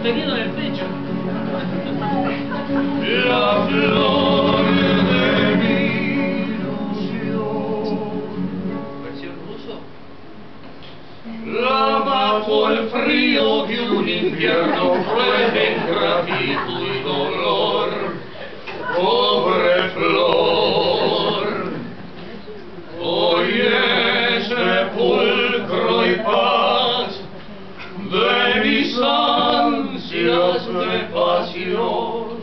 sostenido en el pecho. La flor de mi ilusión. ¿Versión ruso? La bajo el frío de un invierno cruel de ingratitud y dolor. Pobre flor, hoy es sepulcro y paz de mis ansias de pasión,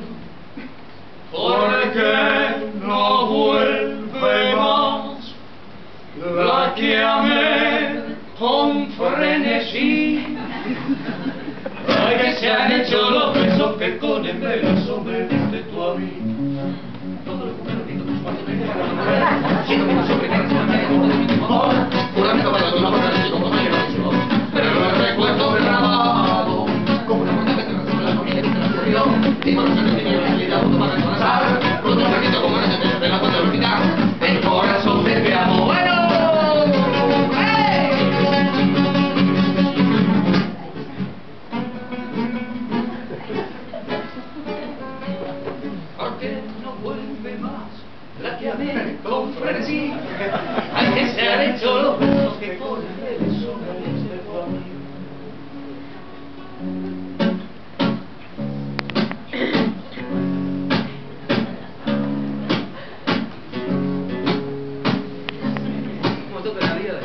porque no vuelve más la que amé con frenesí. Ay, que se han hecho los besos que con embeleso me diste tú a mí. Todo lo que me repito tus pasos de guerra, siendo que no sobrecargas con la cara de mi amor, juramento para tu labor de como compañero de su voz, pero lo recuerdo grabado, como una portada que resume la familia que se me ocurrió, y por eso no tiene realidad, junto para reconocer, con un ratito como no se te pega cuando lo quitas, el corazón de mi amor. Bueno. Porque no vuelve más la que amé con frenesí. Hay que se han hecho los besos que con el beso me diste tú a mí. Como toca la vida.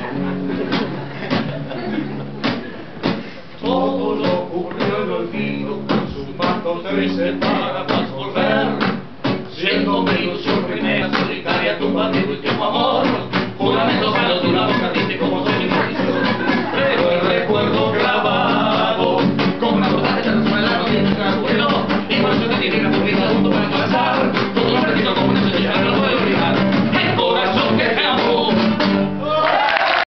Todo lo ocurrió en olvido, con sus pasos se separa para volver. Siendo mi ilusión primera, solitaria, tu bandido y tu amor.